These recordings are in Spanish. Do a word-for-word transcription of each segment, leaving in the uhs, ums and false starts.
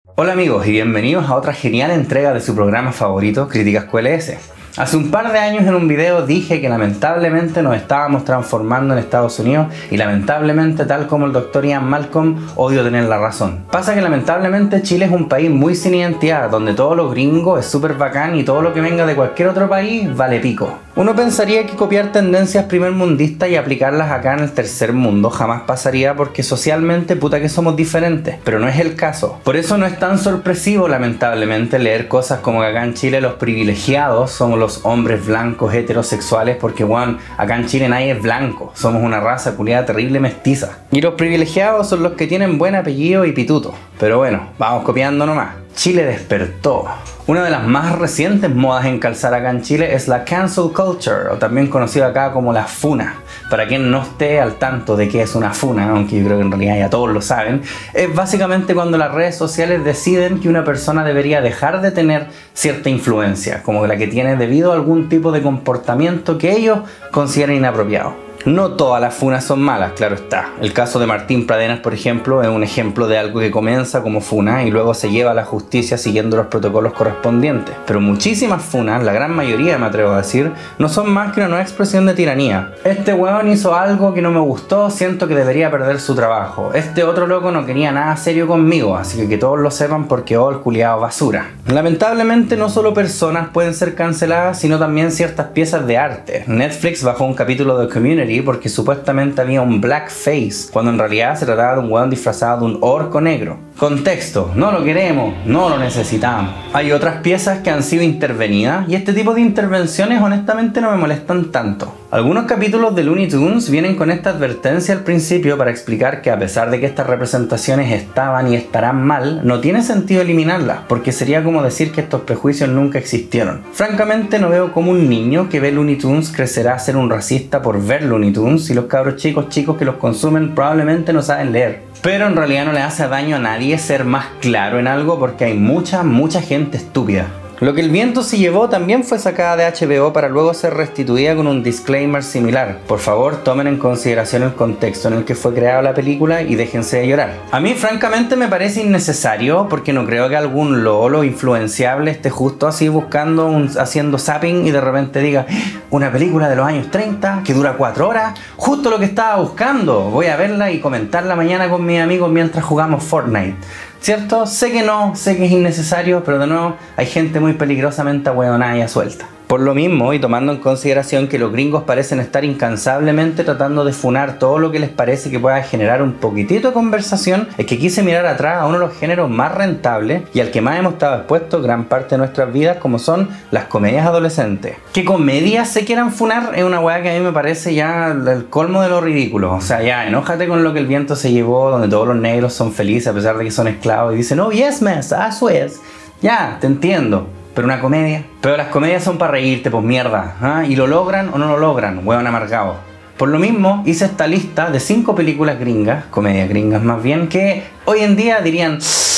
Hola amigos y bienvenidos a otra genial entrega de su programa favorito, Críticas Q L S. Hace un par de años en un video dije que lamentablemente nos estábamos transformando en Estados Unidos y lamentablemente, tal como el doctor Ian Malcolm, odio tener la razón. Pasa que lamentablemente Chile es un país muy sin identidad, donde todo lo gringo es súper bacán y todo lo que venga de cualquier otro país vale pico. Uno pensaría que copiar tendencias primermundistas y aplicarlas acá en el tercer mundo jamás pasaría porque socialmente puta que somos diferentes, pero no es el caso. Por eso no es tan sorpresivo lamentablemente leer cosas como que acá en Chile los privilegiados somos los hombres blancos heterosexuales porque bueno, acá en Chile nadie es blanco, somos una raza culiada terrible mestiza. Y los privilegiados son los que tienen buen apellido y pituto. Pero bueno, vamos copiando nomás. Chile despertó. Una de las más recientes modas en calzar acá en Chile es la cancel culture, o también conocida acá como la funa. Para quien no esté al tanto de qué es una funa, aunque yo creo que en realidad ya todos lo saben, es básicamente cuando las redes sociales deciden que una persona debería dejar de tener cierta influencia, como la que tiene debido a algún tipo de comportamiento que ellos consideran inapropiado. No todas las funas son malas, claro está. El caso de Martín Pradenas, por ejemplo, es un ejemplo de algo que comienza como funa y luego se lleva a la justicia siguiendo los protocolos correspondientes. Pero muchísimas funas, la gran mayoría me atrevo a decir, no son más que una nueva expresión de tiranía. Este weón hizo algo que no me gustó, siento que debería perder su trabajo. Este otro loco no quería nada serio conmigo, así que que todos lo sepan porque oh, el culiado basura. Lamentablemente no solo personas pueden ser canceladas, sino también ciertas piezas de arte. Netflix bajó un capítulo de Community porque supuestamente había un blackface, cuando en realidad se trataba de un weón disfrazado de un orco negro. Contexto: no lo queremos, no lo necesitamos. Hay otras piezas que han sido intervenidas y este tipo de intervenciones honestamente no me molestan tanto. Algunos capítulos de Looney Tunes vienen con esta advertencia al principio para explicar que a pesar de que estas representaciones estaban y estarán mal, no tiene sentido eliminarlas, porque sería como decir que estos prejuicios nunca existieron. Francamente no veo cómo un niño que ve Looney Tunes crecerá a ser un racista por ver Looney Tunes y los cabros chicos chicos que los consumen probablemente no saben leer. Pero en realidad no le hace daño a nadie ser más claro en algo porque hay mucha, mucha gente estúpida. Lo que el viento se llevó también fue sacada de H B O para luego ser restituida con un disclaimer similar. Por favor, tomen en consideración el contexto en el que fue creada la película y déjense de llorar. A mí francamente me parece innecesario porque no creo que algún lolo influenciable esté justo así buscando, un, haciendo zapping y de repente diga una película de los años treinta que dura cuatro horas, justo lo que estaba buscando, voy a verla y comentarla mañana con mis amigos mientras jugamos Fortnite. ¿Cierto? Sé que no, sé que es innecesario, pero de nuevo hay gente muy peligrosamente ahueonada y suelta. Por lo mismo, y tomando en consideración que los gringos parecen estar incansablemente tratando de funar todo lo que les parece que pueda generar un poquitito de conversación, es que quise mirar atrás a uno de los géneros más rentables y al que más hemos estado expuestos gran parte de nuestras vidas, como son las comedias adolescentes. Que comedias se quieran funar es una weá que a mí me parece ya el colmo de lo ridículo. O sea, ya, enójate con lo que el viento se llevó, donde todos los negros son felices a pesar de que son esclavos y dicen, oh yes, miss, eso es. Ya, te entiendo. Pero una comedia. Pero las comedias son para reírte, pues mierda. ¿Ah? Y lo logran o no lo logran, hueón amargado. Por lo mismo, hice esta lista de cinco películas gringas, comedias gringas más bien, que hoy en día dirían,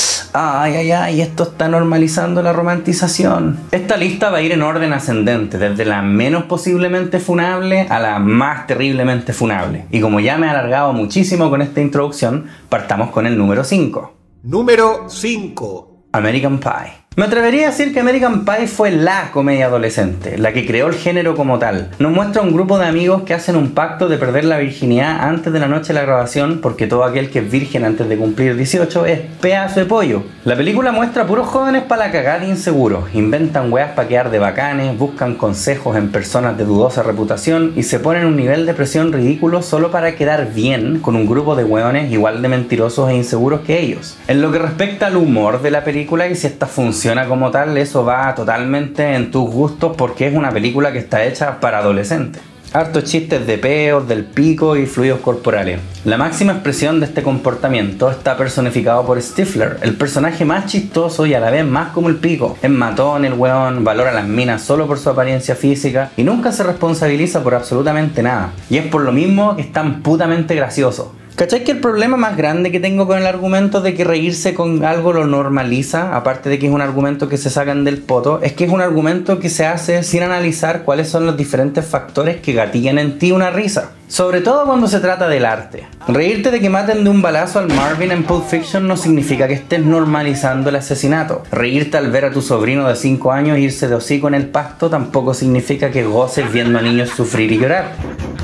ay, ay, ay, esto está normalizando la romantización. Esta lista va a ir en orden ascendente, desde la menos posiblemente funable a la más terriblemente funable. Y como ya me he alargado muchísimo con esta introducción, partamos con el número cinco. Número cinco. American Pie. Me atrevería a decir que American Pie fue la comedia adolescente, la que creó el género como tal. Nos muestra un grupo de amigos que hacen un pacto de perder la virginidad antes de la noche de la grabación, porque todo aquel que es virgen antes de cumplir dieciocho es pedazo de pollo. La película muestra a puros jóvenes para la cagada inseguros, inventan weas para quedar de bacanes, buscan consejos en personas de dudosa reputación y se ponen un nivel de presión ridículo solo para quedar bien con un grupo de weones igual de mentirosos e inseguros que ellos. En lo que respecta al humor de la película y si esta funciona como tal, eso va totalmente en tus gustos porque es una película que está hecha para adolescentes. Hartos chistes de peos, del pico y fluidos corporales. La máxima expresión de este comportamiento está personificado por Stifler, el personaje más chistoso y a la vez más como el pico. Es matón el weón, valora las minas solo por su apariencia física y nunca se responsabiliza por absolutamente nada. Y es por lo mismo que es tan putamente gracioso. ¿Cachai que el problema más grande que tengo con el argumento de que reírse con algo lo normaliza, aparte de que es un argumento que se sacan del poto, es que es un argumento que se hace sin analizar cuáles son los diferentes factores que gatillan en ti una risa? Sobre todo cuando se trata del arte. Reírte de que maten de un balazo al Marvin en Pulp Fiction no significa que estés normalizando el asesinato. Reírte al ver a tu sobrino de cinco años irse de hocico en el pasto tampoco significa que goces viendo a niños sufrir y llorar.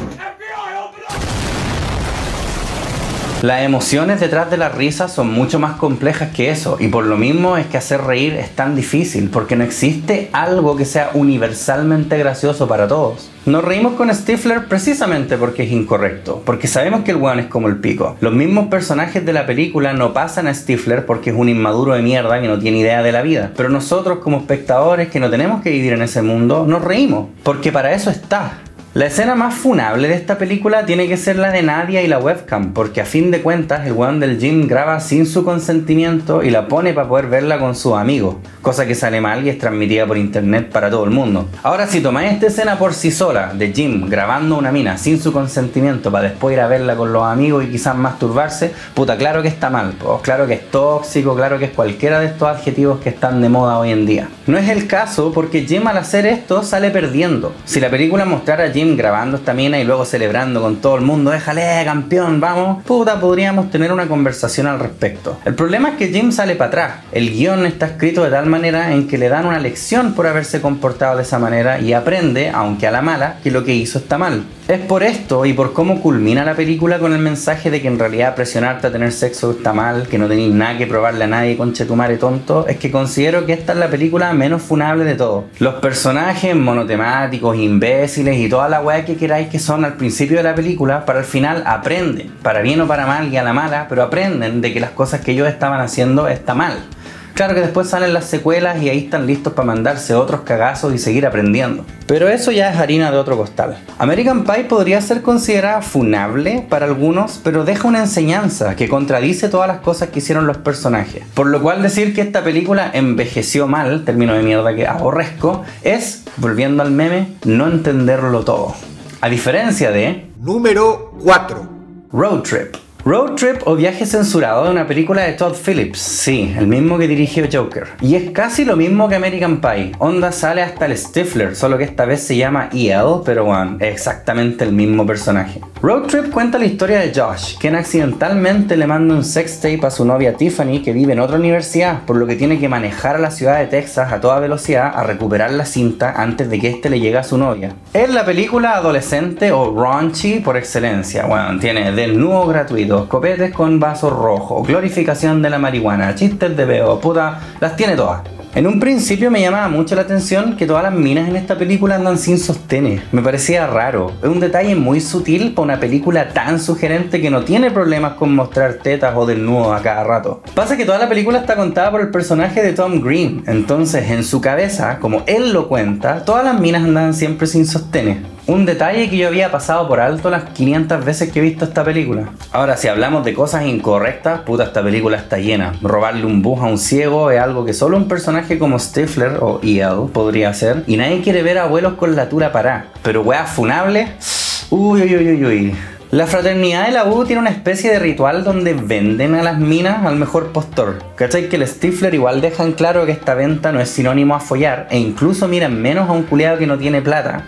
Las emociones detrás de la risa son mucho más complejas que eso, y por lo mismo es que hacer reír es tan difícil, porque no existe algo que sea universalmente gracioso para todos. Nos reímos con Stifler precisamente porque es incorrecto, porque sabemos que el weón es como el pico. Los mismos personajes de la película no pasan a Stifler porque es un inmaduro de mierda que no tiene idea de la vida, pero nosotros como espectadores que no tenemos que vivir en ese mundo, nos reímos, porque para eso está. La escena más funable de esta película tiene que ser la de Nadia y la webcam, porque a fin de cuentas el weón del Jim graba sin su consentimiento y la pone para poder verla con sus amigos, cosa que sale mal y es transmitida por internet para todo el mundo. Ahora, si tomáis esta escena por sí sola, de Jim grabando una mina sin su consentimiento para después ir a verla con los amigos y quizás masturbarse, puta, claro que está mal, pues, claro que es tóxico, claro que es cualquiera de estos adjetivos que están de moda hoy en día. No es el caso porque Jim al hacer esto sale perdiendo. Si la película mostrara a Jim grabando esta mina y luego celebrando con todo el mundo, déjale campeón, vamos, puta, podríamos tener una conversación al respecto. El problema es que Jim sale para atrás. El guión está escrito de tal manera en que le dan una lección por haberse comportado de esa manera y aprende, aunque a la mala, que lo que hizo está mal. Es por esto y por cómo culmina la película con el mensaje de que en realidad presionarte a tener sexo está mal, que no tenéis nada que probarle a nadie, conchetumare tonto, es que considero que esta es la película menos funable de todo. Los personajes monotemáticos, imbéciles y toda la weá que queráis que son al principio de la película, para el final aprenden, para bien o para mal y a la mala, pero aprenden de que las cosas que ellos estaban haciendo está mal. Claro que después salen las secuelas y ahí están listos para mandarse otros cagazos y seguir aprendiendo. Pero eso ya es harina de otro costal. American Pie podría ser considerada funable para algunos, pero deja una enseñanza que contradice todas las cosas que hicieron los personajes. Por lo cual decir que esta película envejeció mal, término de mierda que aborrezco, es, volviendo al meme, no entenderlo todo. A diferencia de... Número cuatro. Road Trip. Road Trip o Viaje Censurado de una película de Todd Phillips, sí, el mismo que dirigió Joker. Y es casi lo mismo que American Pie. Onda sale hasta el Stifler, solo que esta vez se llama E L, pero bueno, es exactamente el mismo personaje. Road Trip cuenta la historia de Josh, quien accidentalmente le manda un sextape a su novia Tiffany, que vive en otra universidad, por lo que tiene que manejar a la ciudad de Texas a toda velocidad a recuperar la cinta antes de que este le llegue a su novia. Es la película adolescente o raunchy por excelencia. Bueno, tiene desnudo gratuito, copetes con vasos rojos, glorificación de la marihuana, chistes de peo, puta, las tiene todas. En un principio me llamaba mucho la atención que todas las minas en esta película andan sin sostenes. Me parecía raro. Es un detalle muy sutil para una película tan sugerente que no tiene problemas con mostrar tetas o desnudos a cada rato. Pasa que toda la película está contada por el personaje de Tom Green. Entonces, en su cabeza, como él lo cuenta, todas las minas andan siempre sin sostenes. Un detalle que yo había pasado por alto las quinientas veces que he visto esta película. Ahora, si hablamos de cosas incorrectas, puta, esta película está llena. Robarle un bus a un ciego es algo que solo un personaje como Stifler o E L podría hacer. Y nadie quiere ver a abuelos con la tura pará. Pero weas funables, uy, uy, uy, uy, uy. La fraternidad de la U tiene una especie de ritual donde venden a las minas al mejor postor. ¿Cachai? Que el Stifler igual dejan claro que esta venta no es sinónimo a follar e incluso miran menos a un culiado que no tiene plata.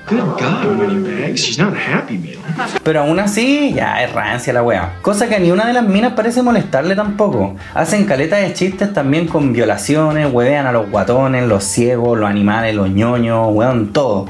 Pero aún así, ya es rancia la wea. Cosa que a ni una de las minas parece molestarle tampoco. Hacen caleta de chistes también con violaciones, huevean a los guatones, los ciegos, los animales, los ñoños, weón, todo.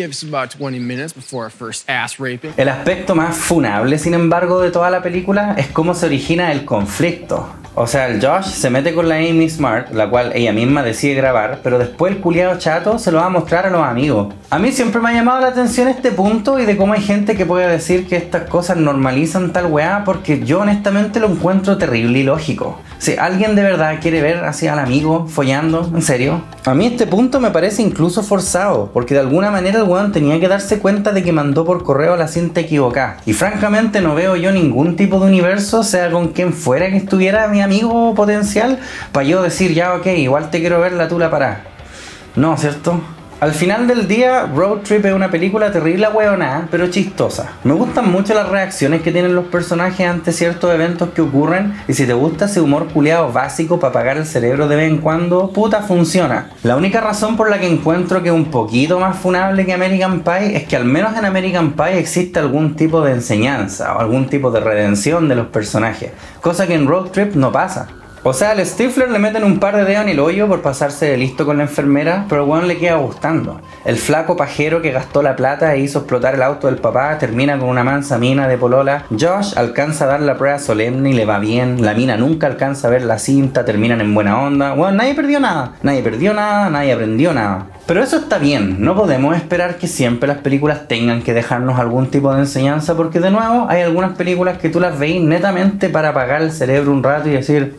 El aspecto más funable, sin embargo, de toda la película es cómo se origina el conflicto. O sea, el Josh se mete con la Amy Smart, la cual ella misma decide grabar, pero después el culiado chato se lo va a mostrar a los amigos. A mí siempre me ha llamado la atención este punto y de cómo hay gente que puede decir que estas cosas normalizan tal weá, porque yo honestamente lo encuentro terrible y lógico. Si alguien de verdad quiere ver así al amigo follando, ¿en serio? A mí este punto me parece incluso forzado, porque de alguna manera el weón tenía que darse cuenta de que mandó por correo la cinta equivocada. Y francamente no veo yo ningún tipo de universo, sea con quien fuera que estuviera mi amigo potencial, para yo decir ya ok, igual te quiero ver la tula pará. No, ¿cierto? Al final del día, Road Trip es una película terrible hueonada, pero chistosa. Me gustan mucho las reacciones que tienen los personajes ante ciertos eventos que ocurren, y si te gusta ese humor culiado básico para apagar el cerebro de vez en cuando, puta, funciona. La única razón por la que encuentro que es un poquito más funable que American Pie es que al menos en American Pie existe algún tipo de enseñanza o algún tipo de redención de los personajes, cosa que en Road Trip no pasa. O sea, al Stifler le meten un par de dedos en el hoyo por pasarse de listo con la enfermera, pero el weón le queda gustando. El flaco pajero que gastó la plata e hizo explotar el auto del papá termina con una mansa mina de polola. Josh alcanza a dar la prueba solemne y le va bien. La mina nunca alcanza a ver la cinta, terminan en buena onda. Weón, nadie perdió nada. Nadie perdió nada, nadie aprendió nada. Pero eso está bien, no podemos esperar que siempre las películas tengan que dejarnos algún tipo de enseñanza, porque de nuevo hay algunas películas que tú las veis netamente para apagar el cerebro un rato y decir...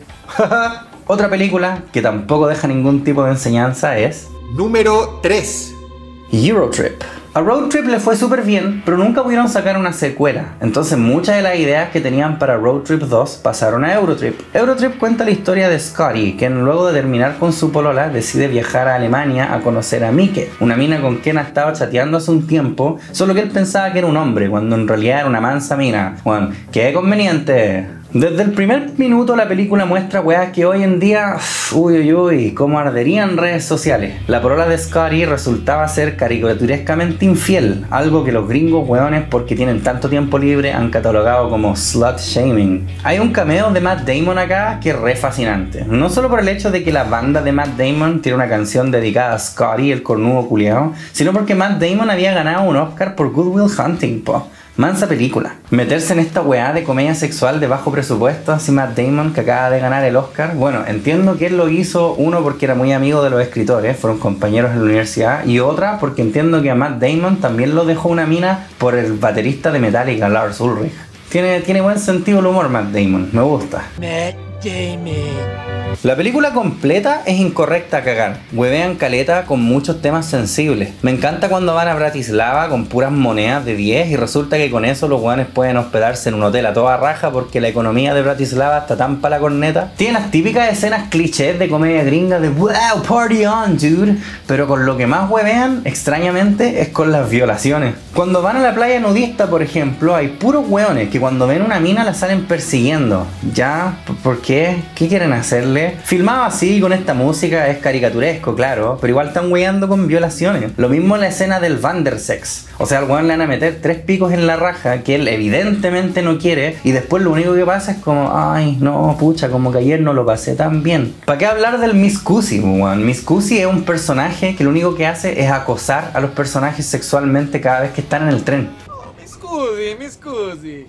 Otra película que tampoco deja ningún tipo de enseñanza es... Número tres. Eurotrip. A Road Trip le fue súper bien, pero nunca pudieron sacar una secuela. Entonces muchas de las ideas que tenían para Road Trip dos pasaron a Eurotrip. Eurotrip cuenta la historia de Scotty, quien luego de terminar con su polola decide viajar a Alemania a conocer a Mike, una mina con quien ha estado chateando hace un tiempo, solo que él pensaba que era un hombre, cuando en realidad era una mansa mina. Bueno, qué conveniente. Desde el primer minuto la película muestra weas que hoy en día, uy uy uy, como arderían redes sociales. La polola de Scotty resultaba ser caricaturescamente infiel, algo que los gringos weones, porque tienen tanto tiempo libre, han catalogado como slut shaming. Hay un cameo de Matt Damon acá que es re fascinante, no solo por el hecho de que la banda de Matt Damon tiene una canción dedicada a Scotty, el cornudo culiao, sino porque Matt Damon había ganado un Oscar por Good Will Hunting, po. Mansa película. Meterse en esta weá de comedia sexual de bajo presupuesto, así Matt Damon, que acaba de ganar el Oscar. Bueno, entiendo que él lo hizo, uno porque era muy amigo de los escritores, fueron compañeros en la universidad, y otra porque entiendo que a Matt Damon también lo dejó una mina por el baterista de Metallica, Lars Ulrich. Tiene, tiene buen sentido el humor Matt Damon, me gusta. Matt Damon. La película completa es incorrecta a cagar. Huevean caleta con muchos temas sensibles. Me encanta cuando van a Bratislava con puras monedas de diez y resulta que con eso los hueones pueden hospedarse en un hotel a toda raja porque la economía de Bratislava está tan pa' la corneta. Tiene las típicas escenas clichés de comedia gringa de wow, party on, dude. Pero con lo que más huevean, extrañamente, es con las violaciones. Cuando van a la playa nudista, por ejemplo, hay puros hueones que cuando ven una mina la salen persiguiendo. ¿Ya? ¿Por qué? ¿Qué quieren hacerle? Filmado así, con esta música, es caricaturesco, claro, pero igual están weyando con violaciones. Lo mismo en la escena del Vandersex. O sea, al weón le van a meter tres picos en la raja que él evidentemente no quiere, y después lo único que pasa es como, ay, no, pucha, como que ayer no lo pasé tan bien. ¿Para qué hablar del Miss Cusi, weón? Miss Cusi es un personaje que lo único que hace es acosar a los personajes sexualmente cada vez que están en el tren. Mi scusi, mi scusi.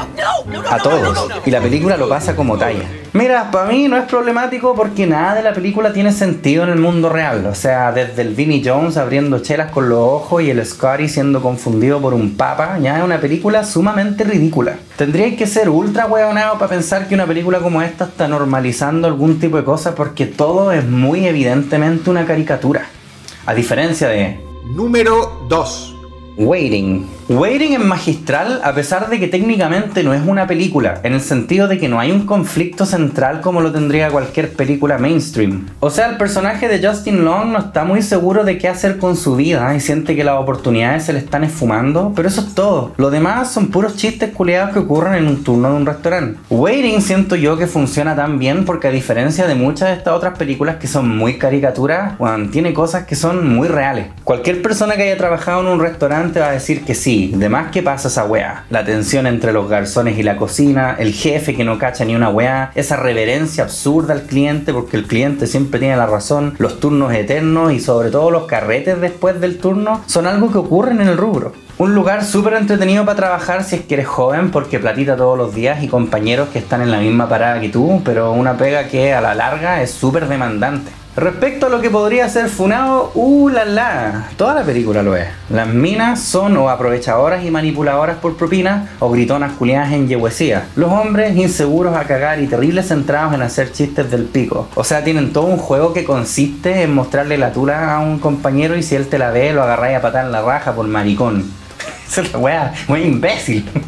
A todos, y la película lo pasa como talla. Mira, para mí no es problemático porque nada de la película tiene sentido en el mundo real. O sea, desde el Vinnie Jones abriendo chelas con los ojos y el Scotty siendo confundido por un papa, ya es una película sumamente ridícula. Tendríais que ser ultra hueonado para pensar que una película como esta está normalizando algún tipo de cosa, porque todo es muy evidentemente una caricatura. A diferencia de... Número dos. Waiting. Waiting es magistral a pesar de que técnicamente no es una película, en el sentido de que no hay un conflicto central como lo tendría cualquier película mainstream. O sea, el personaje de Justin Long no está muy seguro de qué hacer con su vida y siente que las oportunidades se le están esfumando, pero eso es todo. Lo demás son puros chistes culiados que ocurren en un turno de un restaurante. Waiting siento yo que funciona tan bien porque, a diferencia de muchas de estas otras películas que son muy caricaturas, bueno, tiene cosas que son muy reales. Cualquier persona que haya trabajado en un restaurante va a decir que sí. De más que pasa esa weá, la tensión entre los garzones y la cocina, el jefe que no cacha ni una weá, esa reverencia absurda al cliente porque el cliente siempre tiene la razón, los turnos eternos y sobre todo los carretes después del turno son algo que ocurren en el rubro. Un lugar súper entretenido para trabajar si es que eres joven, porque platita todos los días y compañeros que están en la misma parada que tú, pero una pega que a la larga es súper demandante. Respecto a lo que podría ser funado, uh la la, toda la película lo es. Las minas son o aprovechadoras y manipuladoras por propina o gritonas culiadas en yehuesía. Los hombres inseguros a cagar y terribles centrados en hacer chistes del pico. O sea, tienen todo un juego que consiste en mostrarle la tula a un compañero y si él te la ve lo agarráis a patar en la raja por maricón. Esa es la wea, wea imbécil.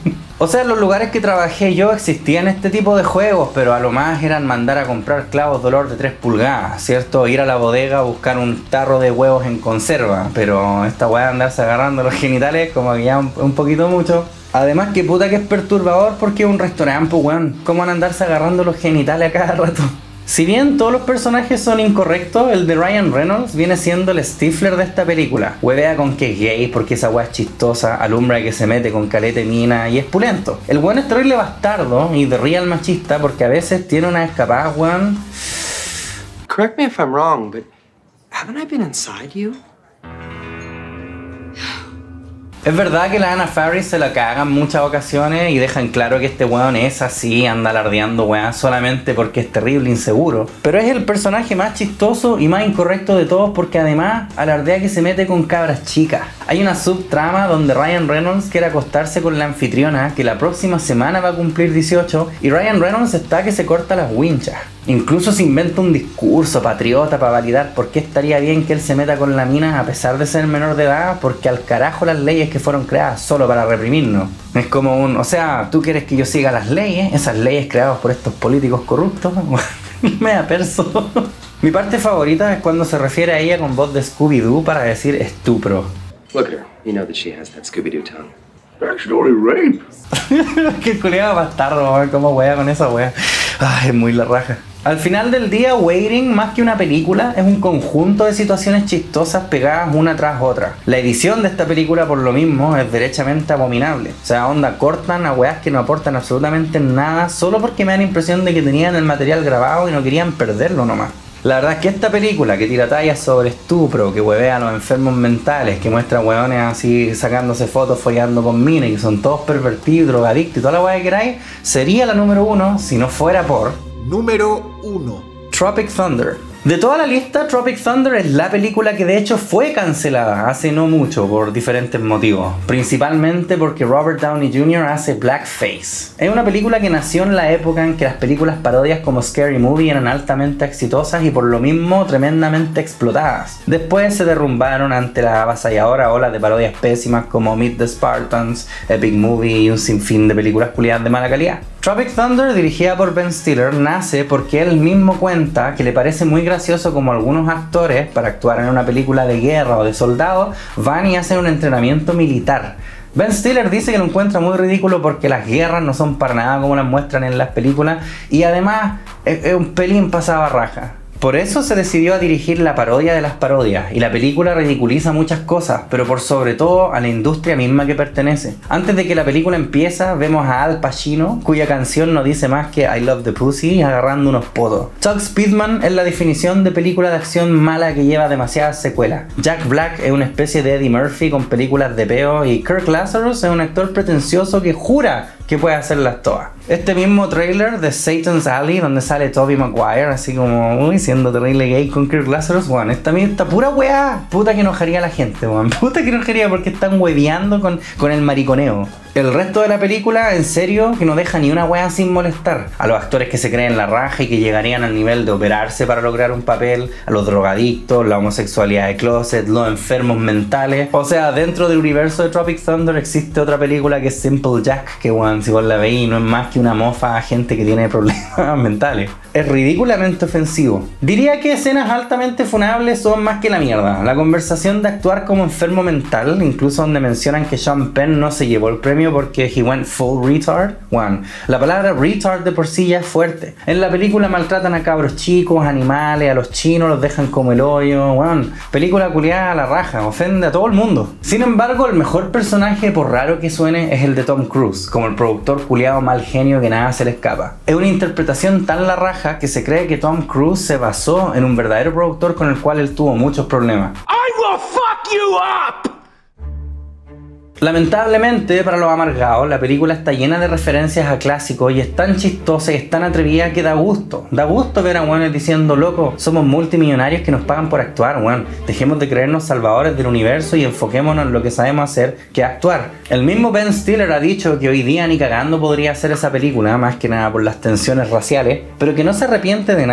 O sea, en los lugares que trabajé yo existían este tipo de juegos, pero a lo más eran mandar a comprar clavos de olor de tres pulgadas, ¿cierto? Ir a la bodega a buscar un tarro de huevos en conserva, pero esta weá de andarse agarrando los genitales como que ya un, un poquito mucho. Además que puta que es perturbador porque es un restaurante, pues weón, ¿cómo van a andarse agarrando los genitales a cada rato? Si bien todos los personajes son incorrectos, el de Ryan Reynolds viene siendo el Stifler de esta película. Huevea con que es gay porque esa weá es chistosa, alumbra que se mete con calete mina y es pulento. El weón es terrible bastardo y de real machista porque a veces tiene una escapada, weón. Correct me if I'm wrong, but haven't I been inside you? Es verdad que la Anna Faris se la caga en muchas ocasiones y dejan claro que este weón es así, anda alardeando weón solamente porque es terrible inseguro. Pero es el personaje más chistoso y más incorrecto de todos porque además alardea que se mete con cabras chicas. Hay una subtrama donde Ryan Reynolds quiere acostarse con la anfitriona que la próxima semana va a cumplir dieciocho y Ryan Reynolds está que se corta las winchas. Incluso se inventa un discurso patriota para validar por qué estaría bien que él se meta con la mina a pesar de ser menor de edad, porque al carajo las leyes que fueron creadas solo para reprimirnos. Es como un, o sea, ¿tú quieres que yo siga las leyes? Esas leyes creadas por estos políticos corruptos. Me da perso. Mi parte favorita es cuando se refiere a ella con voz de Scooby-Doo para decir estupro. Look at her. You know that she has that Scooby-Doo tongue. Actually rape. Qué culiado bastardo, ver cómo wea con esa wea. Ay, es muy la raja. Al final del día, Waiting, más que una película, es un conjunto de situaciones chistosas pegadas una tras otra. La edición de esta película, por lo mismo, es derechamente abominable. O sea, onda, cortan a weas que no aportan absolutamente nada solo porque me da la impresión de que tenían el material grabado y no querían perderlo nomás. La verdad es que esta película que tira tallas sobre estupro, que huevea a los enfermos mentales, que muestra hueones así sacándose fotos follando con minas y que son todos pervertidos, drogadictos y toda la hueá que queráis, sería la número uno si no fuera por... Número uno. Tropic Thunder. De toda la lista, Tropic Thunder es la película que de hecho fue cancelada hace no mucho por diferentes motivos. Principalmente porque Robert Downey junior hace blackface. Es una película que nació en la época en que las películas parodias como Scary Movie eran altamente exitosas y por lo mismo tremendamente explotadas. Después se derrumbaron ante la avasalladora ola de parodias pésimas como Meet the Spartans, Epic Movie y un sinfín de películas culiadas de mala calidad. Tropic Thunder, dirigida por Ben Stiller, nace porque él mismo cuenta que le parece muy gracioso como algunos actores, para actuar en una película de guerra o de soldados, van y hacen un entrenamiento militar. Ben Stiller dice que lo encuentra muy ridículo porque las guerras no son para nada como las muestran en las películas y además es, es un pelín pasada raja. Por eso se decidió a dirigir la parodia de las parodias, y la película ridiculiza muchas cosas, pero por sobre todo a la industria misma que pertenece. Antes de que la película empieza, vemos a Al Pacino, cuya canción no dice más que I love the pussy, agarrando unos potos. Chuck Speedman es la definición de película de acción mala que lleva demasiadas secuelas. Jack Black es una especie de Eddie Murphy con películas de peo, y Kirk Lazarus es un actor pretencioso que jura que puede hacerlas todas. Este mismo trailer de Satan's Alley, donde sale Tobey Maguire, así como, uy, siendo terrible gay con Kirk Lazarus, weón, esta, esta pura weá, puta que enojaría a la gente, weón, puta que enojaría porque están hueveando con, con el mariconeo. El resto de la película, en serio, que no deja ni una weá sin molestar. A los actores que se creen la raja y que llegarían al nivel de operarse para lograr un papel, a los drogadictos, la homosexualidad de closet, los enfermos mentales. O sea, dentro del universo de Tropic Thunder existe otra película que es Simple Jack, que weón, si vos la veis, no es más que una mofa a gente que tiene problemas mentales. Es ridículamente ofensivo. Diría que escenas altamente funables son más que la mierda. La conversación de actuar como enfermo mental, incluso donde mencionan que Sean Penn no se llevó el premio porque he went full retard. One. La palabra retard de por sí ya es fuerte. En la película maltratan a cabros chicos, animales, a los chinos los dejan como el hoyo. One. Película culiada a la raja, ofende a todo el mundo. Sin embargo, el mejor personaje, por raro que suene, es el de Tom Cruise, como el productor culiado mal genio que nada se le escapa. Es una interpretación tan la raja que se cree que Tom Cruise se basó en un verdadero productor con el cual él tuvo muchos problemas. I will fuck you up! Lamentablemente, para los amargados, la película está llena de referencias a clásicos y es tan chistosa y es tan atrevida que da gusto. Da gusto ver a weones diciendo, loco, somos multimillonarios que nos pagan por actuar, weón. Dejemos de creernos salvadores del universo y enfoquémonos en lo que sabemos hacer, que es actuar. El mismo Ben Stiller ha dicho que hoy día ni cagando podría hacer esa película, más que nada por las tensiones raciales, pero que no se arrepiente de nada.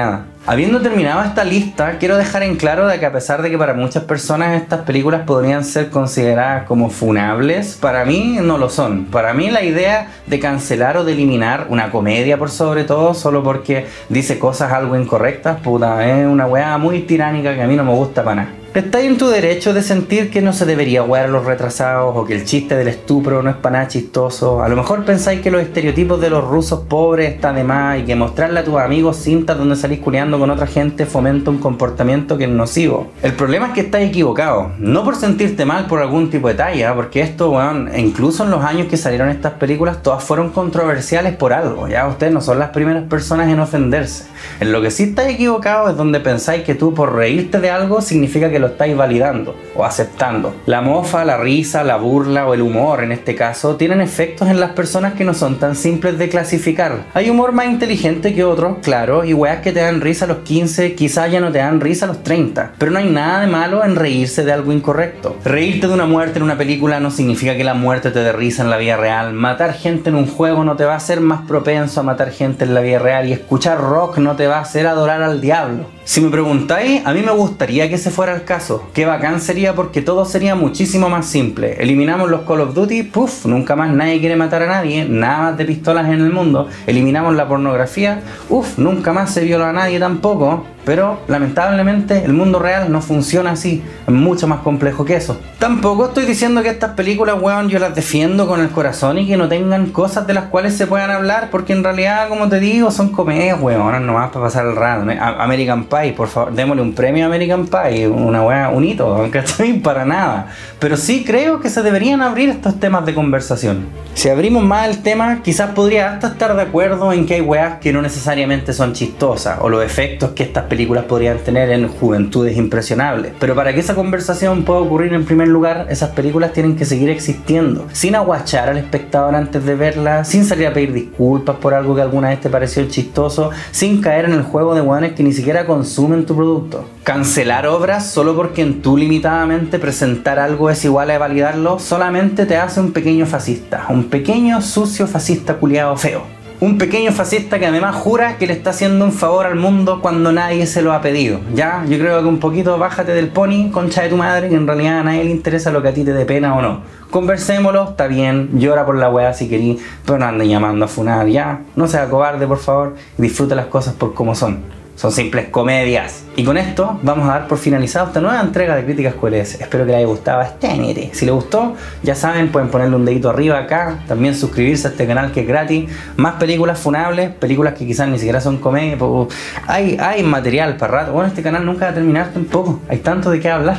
Habiendo terminado esta lista, quiero dejar en claro de que a pesar de que para muchas personas estas películas podrían ser consideradas como funables, para mí no lo son. Para mí la idea de cancelar o de eliminar una comedia por sobre todo, solo porque dice cosas algo incorrectas, puta, es una weá muy tiránica que a mí no me gusta para nada. Estáis en tu derecho de sentir que no se debería wear a los retrasados o que el chiste del estupro no es para nada chistoso. A lo mejor pensáis que los estereotipos de los rusos pobres está de más y que mostrarle a tus amigos cintas donde salís culeando con otra gente fomenta un comportamiento que es nocivo. El problema es que estáis equivocados, no por sentirte mal por algún tipo de talla, porque esto, weón, bueno, incluso en los años que salieron estas películas todas fueron controversiales por algo, ya ustedes no son las primeras personas en ofenderse. En lo que sí estáis equivocados es donde pensáis que tú por reírte de algo significa que lo estáis validando o aceptando. La mofa, la risa, la burla o el humor en este caso tienen efectos en las personas que no son tan simples de clasificar. Hay humor más inteligente que otros, claro, y weas que te dan risa a los quince quizás ya no te dan risa a los treinta, pero no hay nada de malo en reírse de algo incorrecto. Reírte de una muerte en una película no significa que la muerte te dé risa en la vida real. Matar gente en un juego no te va a hacer más propenso a matar gente en la vida real, y escuchar rock no te va a hacer adorar al diablo. Si me preguntáis, a mí me gustaría que ese fuera el caso. Qué bacán sería, porque todo sería muchísimo más simple. Eliminamos los Call of Duty, puff, nunca más nadie quiere matar a nadie, nada más de pistolas en el mundo. Eliminamos la pornografía, uff, nunca más se viola a nadie tampoco. Pero lamentablemente el mundo real no funciona así, es mucho más complejo que eso. Tampoco estoy diciendo que estas películas, weón, yo las defiendo con el corazón y que no tengan cosas de las cuales se puedan hablar, porque en realidad, como te digo, son comedias, weón, nomás para pasar el rato. American Pie, por favor, démosle un premio a American Pie, una weá, un hito, aunque estoy para nada. Pero sí creo que se deberían abrir estos temas de conversación. Si abrimos más el tema, quizás podría hasta estar de acuerdo en que hay weas que no necesariamente son chistosas, o los efectos que estas películas podrían tener en juventudes impresionables. Pero para que esa conversación pueda ocurrir, en primer lugar, esas películas tienen que seguir existiendo, sin aguachar al espectador antes de verla, sin salir a pedir disculpas por algo que alguna vez te pareció chistoso, sin caer en el juego de weones que ni siquiera consumen tu producto. Cancelar obras solo porque en tú limitadamente presentar algo es igual a validarlo solamente te hace un pequeño fascista, un pequeño sucio fascista culiado feo. Un pequeño fascista que además jura que le está haciendo un favor al mundo cuando nadie se lo ha pedido. Ya, yo creo que un poquito bájate del pony, concha de tu madre, que en realidad a nadie le interesa lo que a ti te dé pena o no. Conversémoslo, está bien, llora por la weá si querís, pero no anden llamando a funar, ya. No sea cobarde, por favor, y disfruta las cosas por como son. Son simples comedias. Y con esto vamos a dar por finalizado esta nueva entrega de Críticas Q L S. Espero que les haya gustado este. Si les gustó, ya saben, pueden ponerle un dedito arriba acá. También suscribirse a este canal que es gratis. Más películas funables, películas que quizás ni siquiera son comedia. Hay, hay material para rato. Bueno, este canal nunca va a terminar tampoco. Hay tanto de qué hablar.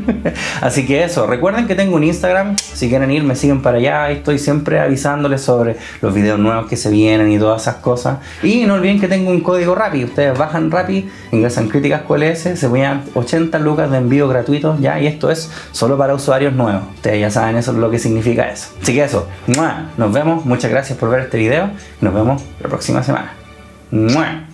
Así que eso, recuerden que tengo un Instagram. Si quieren ir, me siguen para allá. Ahí estoy siempre avisándoles sobre los videos nuevos que se vienen y todas esas cosas. Y no olviden que tengo un código Rappi. Ustedes bajan Rappi, ingresan Críticas Q L S, se ponían ochenta lucas de envío gratuito, ya, y esto es solo para usuarios nuevos. Ustedes ya saben eso, lo que significa eso. Así que eso, ¡mua! Nos vemos, muchas gracias por ver este video, nos vemos la próxima semana. ¡Mua!